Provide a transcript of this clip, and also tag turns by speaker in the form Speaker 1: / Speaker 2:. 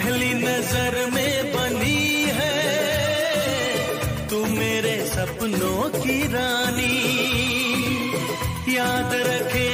Speaker 1: पहली नजर में बनी है तू मेरे सपनों की रानी। याद रखे